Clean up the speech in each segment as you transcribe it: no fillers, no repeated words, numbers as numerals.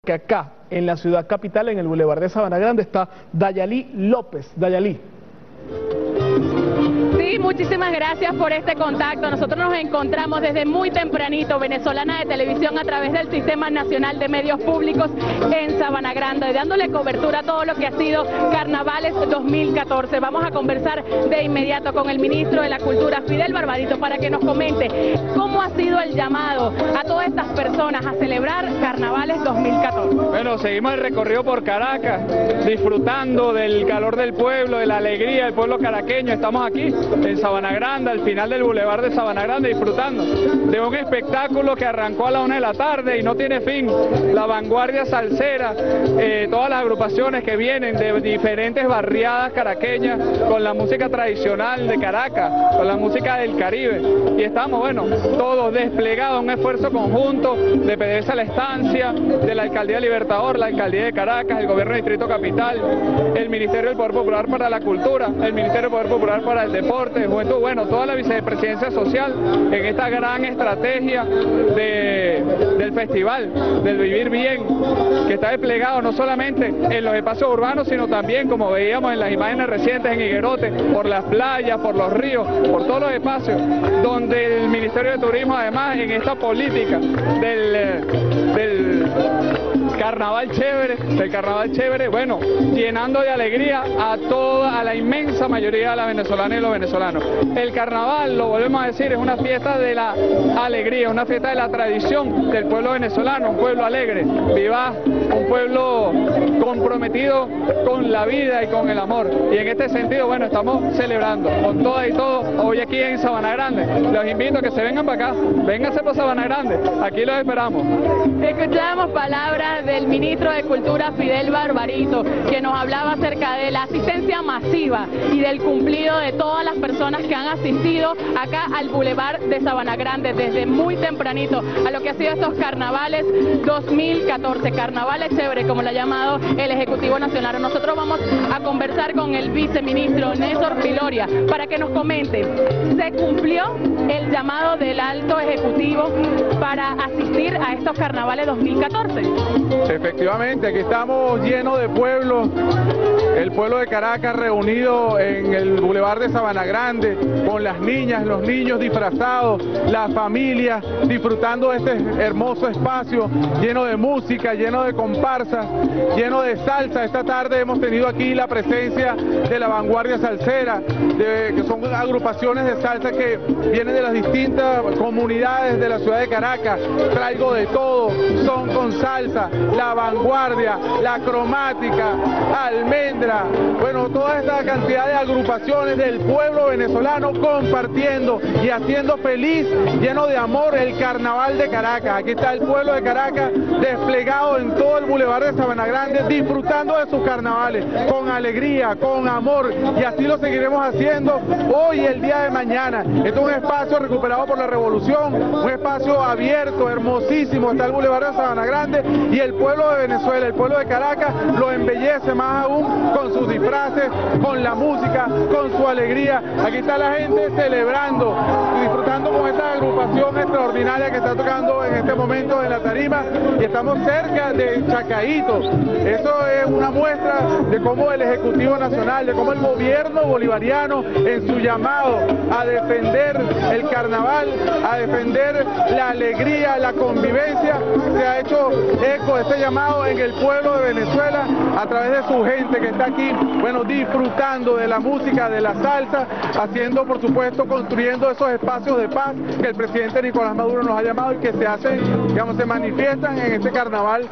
Que acá, en la ciudad capital, en el Boulevard de Sabana Grande, está Dayalí López. Dayalí. Sí, muchísimas gracias por este contacto. Nosotros nos encontramos desde muy tempranito, Venezolana de Televisión, a través del Sistema Nacional de Medios Públicos en Sabana Grande, dándole cobertura a todo lo que ha sido Carnavales 2014. Vamos a conversar de inmediato con el ministro de la Cultura, Fidel Barbarito, para que nos comente cómo ha sido el llamado a todas estas personas a celebrar Carnavales 2014. Bueno, seguimos el recorrido por Caracas, disfrutando del calor del pueblo, de la alegría del pueblo caraqueño. Estamos aquí en Sabana Grande, al final del Boulevard de Sabana Grande, disfrutando de un espectáculo que arrancó a la 1 de la tarde y no tiene fin. La vanguardia salsera, todas las agrupaciones que vienen de diferentes barriadas caraqueñas con la música tradicional de Caracas, con la música del Caribe. Y estamos, bueno, todos desplegados, un esfuerzo conjunto de PDVSA La Estancia, de la Alcaldía Libertador, la Alcaldía de Caracas, el Gobierno del Distrito Capital, el Ministerio del Poder Popular para la Cultura, el Ministerio del Poder Popular para el Deporte, Juventud, bueno, toda la Vicepresidencia Social en esta gran estrategia del festival, del vivir bien, que está desplegado no solamente en los espacios urbanos, sino también, como veíamos en las imágenes recientes en Higuerote, por las playas, por los ríos, por todos los espacios, donde el Ministerio de Turismo, además, en esta política del carnaval chévere, bueno, llenando de alegría a la inmensa mayoría de las venezolanas y los venezolanos. El carnaval, lo volvemos a decir, es una fiesta de la alegría, una fiesta de la tradición del pueblo venezolano, un pueblo alegre, vivaz, un pueblo comprometido con la vida y con el amor. Y en este sentido, bueno, estamos celebrando con todas y todos hoy aquí en Sabana Grande. Los invito a que se vengan para acá, vénganse por Sabana Grande, aquí los esperamos. Escuchamos palabras del ministro de Cultura, Fidel Barbarito, que nos hablaba acerca de la asistencia masiva y del cumplido de todas las personas que han asistido acá al Boulevard de Sabana Grande desde muy tempranito a lo que ha sido estos Carnavales 2014, Carnavales chévere, como lo ha llamado el Ejecutivo Nacional. Nosotros vamos a conversar con el viceministro Néstor Viloria para que nos comente, ¿se cumplió el llamado del alto ejecutivo para asistir a estos Carnavales 2014? Efectivamente, aquí estamos llenos de pueblo, el pueblo de Caracas reunido en el Boulevard de Sabana Grande, con las niñas, los niños disfrazados, las familias disfrutando de este hermoso espacio, lleno de música, lleno de comparsas, lleno de salsa. Esta tarde hemos tenido aquí la presencia de la vanguardia salsera, que son agrupaciones de salsa que vienen de las distintas comunidades de la ciudad de Caracas. Traigo de todo, son con salsa, la vanguardia, la cromática, almendra, bueno, toda esta cantidad de agrupaciones del pueblo venezolano compartiendo y haciendo feliz, lleno de amor, el carnaval de Caracas. Aquí está el pueblo de Caracas desplegado en todo el Boulevard de Sabana Grande, disfrutando de sus carnavales, con alegría, con amor, y así lo seguiremos haciendo hoy y el día de mañana. Este es un espacio recuperado por la revolución, un espacio abierto, hermosísimo, está el Boulevard de Sabana Grande, y el pueblo de Venezuela, el pueblo de Caracas, lo embellece más aún con sus disfraces, con la música, con su alegría. Aquí está la gente celebrando, disfrutando con esta agrupación extraordinaria que está tocando en este momento en la tarima, y estamos cerca de Chacaíto. Eso es una muestra de cómo el Ejecutivo Nacional, de cómo el gobierno bolivariano, en su llamado a defender el carnaval, a defender la alegría, la convivencia, se ha hecho eco de este llamado en el pueblo de Venezuela a través de su gente que está aquí, bueno, disfrutando de la música, de la salsa, haciendo, por supuesto, construyendo esos espacios de paz que el presidente Nicolás Maduro nos ha llamado y que se hacen, digamos, se manifiestan en este Carnaval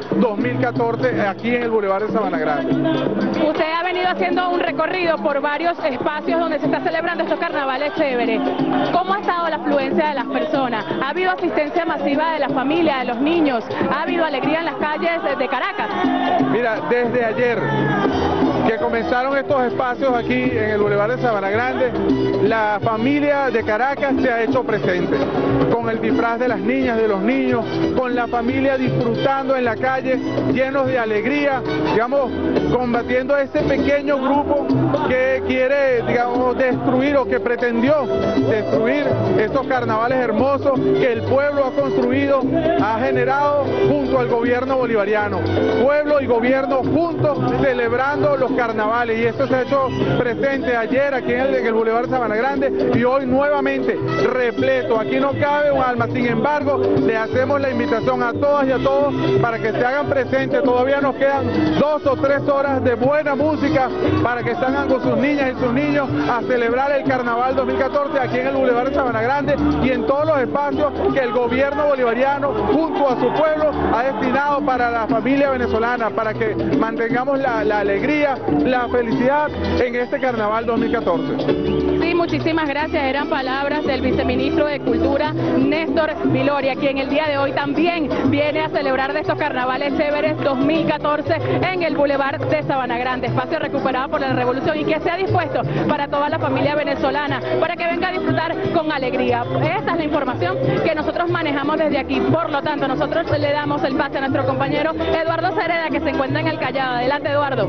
2014 aquí en el Boulevard de Sabana Grande. Usted ha venido haciendo un recorrido por varios espacios donde se está celebrando estos carnavales chéveres. ¿Cómo ha estado la afluencia de las personas? ¿Ha habido asistencia masiva de la familia, de los niños? ¿Ha habido alegría en las calles de Caracas? Mira, desde ayer que comenzaron estos espacios aquí en el Boulevard de Sabana Grande, la familia de Caracas se ha hecho presente, con el disfraz de las niñas, de los niños, con la familia disfrutando en la calle, llenos de alegría, digamos, combatiendo a ese pequeño grupo que quiere, digamos, destruir o que pretendió destruir estos carnavales hermosos que el pueblo ha construido, ha generado junto al gobierno bolivariano. Pueblo y gobierno juntos celebrando los carnavales, y esto se ha hecho presente ayer aquí en el Boulevard Sabana Grande y hoy nuevamente repleto. Aquí no cabe un alma, sin embargo, le hacemos la invitación a todas y a todos para que se hagan presentes. Todavía nos quedan 2 o 3 horas de buena música para que salgan con sus niñas y sus niños a celebrar el Carnaval 2014 aquí en el Boulevard de Sabana Grande y en todos los espacios que el gobierno bolivariano junto a su pueblo ha destinado para la familia venezolana, para que mantengamos la alegría, la felicidad en este Carnaval 2014. Sí, muchísimas gracias. Eran palabras del viceministro de Cultura, Néstor Viloria, quien el día de hoy también viene a celebrar de estos carnavales chéveres 2014 en el Boulevard de Sabana Grande, espacio recuperado por la revolución y que se ha dispuesto para toda la familia venezolana, para que venga a disfrutar con alegría. Esta es la información que nosotros manejamos desde aquí. Por lo tanto, nosotros le damos el pase a nuestro compañero Eduardo Cereda, que se encuentra en el Callao. Adelante, Eduardo.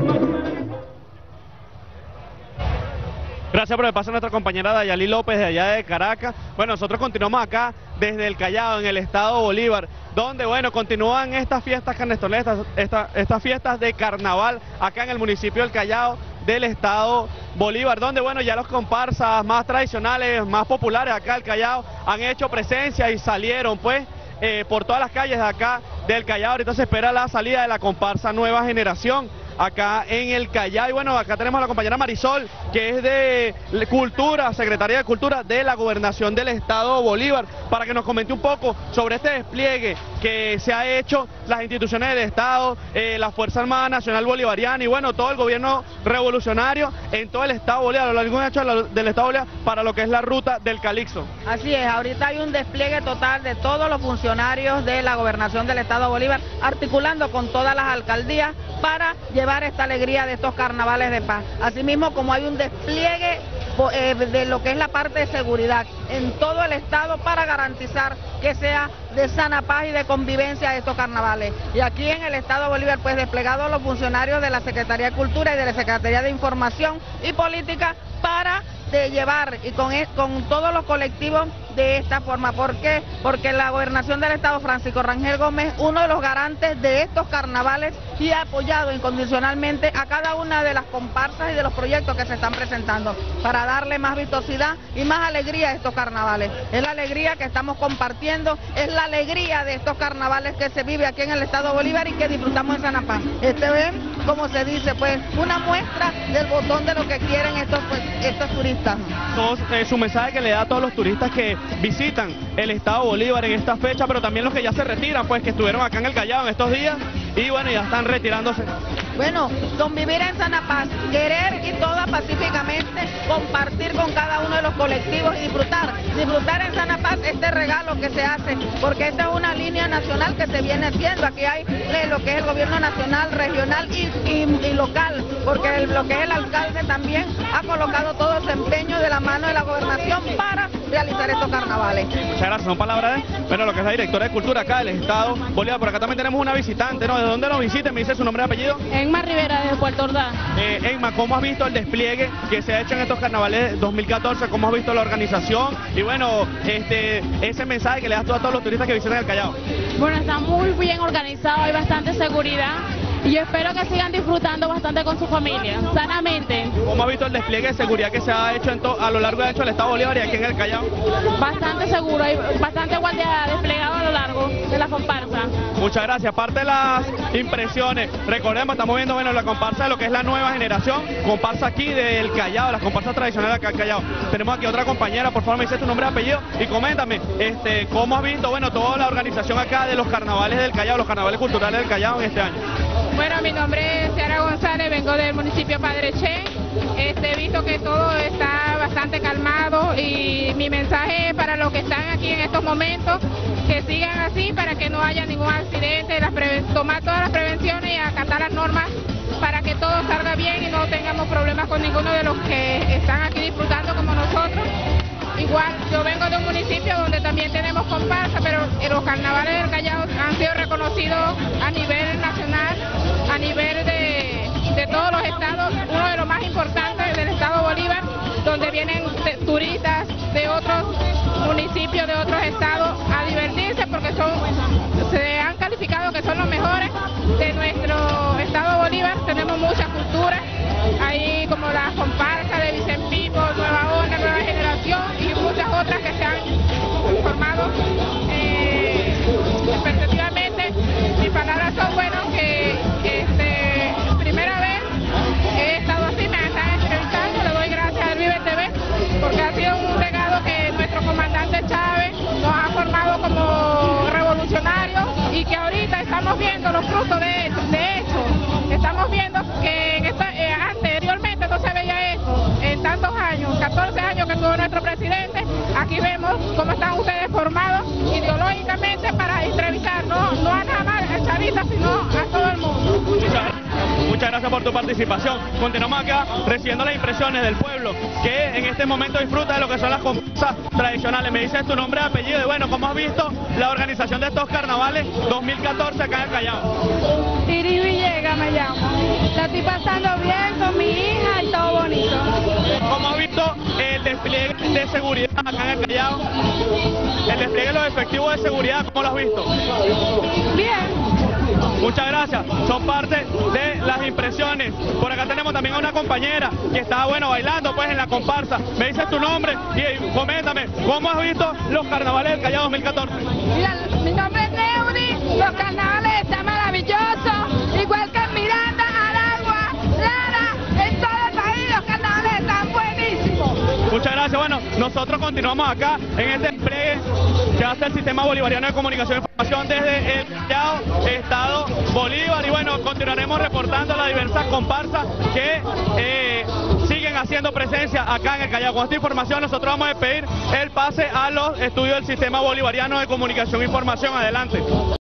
Gracias por el pase a nuestra compañera Dayalí López de allá de Caracas. Bueno, nosotros continuamos acá desde el Callao, en el estado Bolívar, donde, bueno, continúan estas fiestas carnestoleras, estas fiestas de carnaval acá en el municipio del Callao del estado Bolívar, donde, bueno, ya los comparsas más tradicionales, más populares acá del Callao han hecho presencia y salieron, pues, por todas las calles de acá del Callao. Ahorita se espera la salida de la comparsa Nueva Generación acá en el Callao. Y bueno, acá tenemos a la compañera Marisol, que es de Cultura, secretaria de Cultura de la Gobernación del Estado Bolívar, para que nos comente un poco sobre este despliegue que se ha hecho las instituciones del Estado, la Fuerza Armada Nacional Bolivariana y bueno, todo el gobierno revolucionario en todo el Estado Bolívar, a lo largo y ancho del Estado Bolívar, para lo que es la ruta del Calixto. Así es, ahorita hay un despliegue total de todos los funcionarios de la Gobernación del Estado Bolívar, articulando con todas las alcaldías para llevar esta alegría de estos carnavales de paz. Asimismo, como hay un despliegue de lo que es la parte de seguridad en todo el estado para garantizar que sea de sana paz y de convivencia estos carnavales. Y aquí en el estado Bolívar, pues desplegados los funcionarios de la Secretaría de Cultura y de la Secretaría de Información y Política para llevar y con todos los colectivos de esta forma. ¿Por qué? Porque la Gobernación del Estado, Francisco Rangel Gómez, uno de los garantes de estos carnavales y ha apoyado incondicionalmente a cada una de las comparsas y de los proyectos que se están presentando para darle más vistosidad y más alegría a estos carnavales. Es la alegría que estamos compartiendo, es la alegría de estos carnavales que se vive aquí en el Estado Bolívar y que disfrutamos en San Paz. Este es, como se dice, pues una muestra del botón de lo que quieren estos turistas. Su mensaje que le da a todos los turistas que visitan el Estado Bolívar en esta fecha, pero también los que ya se retiran, pues que estuvieron acá en el Callao en estos días y bueno, ya están retirándose. Bueno, convivir en San Paz, querer y todas pacíficamente, compartir con cada uno de los colectivos y disfrutar en San Paz este regalo que se hace, porque esta es una línea nacional que se viene haciendo. Aquí hay lo que es el gobierno nacional, regional y local, porque lo que es el alcalde también ha colocado todo su empeño de la mano de la gobernación para realizar estos carnavales. Muchas gracias, son palabras de, lo que es la directora de Cultura acá del Estado Bolívar. Por acá también tenemos una visitante, ¿no? ¿De dónde nos visita? ¿Me dice su nombre y apellido? Enma Rivera, de Puerto Ordaz. Enma, ¿cómo has visto el despliegue que se ha hecho en estos carnavales 2014? ¿Cómo has visto la organización? Y bueno, ese mensaje que le das tú a todos los turistas que visitan el Callao. Bueno, está muy bien organizado, hay bastante seguridad. Y yo espero que sigan disfrutando bastante con su familia, sanamente. ¿Cómo ha visto el despliegue de seguridad que se ha hecho a lo largo y ancho del Estado Bolívar y aquí en el Callao? Bastante seguro, hay bastante guardia desplegado a lo largo de la comparsa. Muchas gracias. Aparte de las impresiones, recordemos, estamos viendo la comparsa de lo que es la Nueva Generación, comparsa aquí del Callao, las comparsas tradicionales acá del Callao. Tenemos aquí otra compañera, por favor me dice tu nombre y apellido y coméntame, ¿cómo has visto, toda la organización acá de los carnavales del Callao, los carnavales culturales del Callao en este año? Bueno, mi nombre es Ciara González, vengo del municipio Padre Che. He visto que todo está bastante calmado y mi mensaje para los que están aquí en estos momentos, que sigan así para que no haya ningún accidente, tomar todas las prevenciones y acatar las normas para que todo salga bien y no tengamos problemas con ninguno de los que están aquí disfrutando como nosotros. Igual, yo vengo de un municipio donde también tenemos comparsa, pero los carnavales del Callao han sido reconocidos a nivel nacional, a nivel de todos los estados, uno de los más importantes del estado Bolívar, donde vienen turistas de otros municipios, de otros estados a divertirse porque se han calificado que son los mejores de nuestro estado Bolívar. Tenemos mucha cultura, ahí como la comparsa de Vicempipo, Nueva Onda, Nueva Generación y muchas otras que se han formado. Efectivamente, mis palabras son buenas, que primera vez he estado así, me están entrevistando, le doy gracias al Vive TV, porque ha sido un legado que nuestro comandante Chávez nos ha formado como revolucionarios y que ahorita estamos viendo los frutos de hecho, estamos viendo que anteriormente no se veía esto, en tantos años, 14 años que tuvo nuestro presidente, aquí vemos cómo están ustedes formados ideológicamente para entrevistar, no a nada más a chavistas, sino a todo el mundo. Muchas gracias por tu participación. Continuamos acá recibiendo las impresiones del pueblo que en este momento disfruta de lo que son las comparsas tradicionales. Me dices tu nombre y apellido y bueno, ¿cómo has visto la organización de estos carnavales 2014 acá en el Callao? Iris Villegas me llamo. La estoy pasando bien con mi hija y todo bonito. ¿Cómo has visto el despliegue de seguridad acá en el Callao? El despliegue de los efectivos de seguridad, ¿cómo lo has visto? Bien. Muchas gracias, son parte de las impresiones. Por acá tenemos también a una compañera que estaba bailando pues en la comparsa. Me dices tu nombre y coméntame, ¿cómo has visto los carnavales del Callao 2014? Mira, mi nombre es Neudi, los carnavales están maravillosos, igual que en Miranda, Aragua, Lara, en todo el país los carnavales están buenísimos. Muchas gracias, bueno, nosotros continuamos acá en este despliegue que hace el Sistema Bolivariano de Comunicación e Información desde el Callao, Estado Bolívar, y bueno, continuaremos reportando las diversas comparsas que siguen haciendo presencia acá en el Callao. Con esta información nosotros vamos a pedir el pase a los estudios del Sistema Bolivariano de Comunicación e Información. Adelante.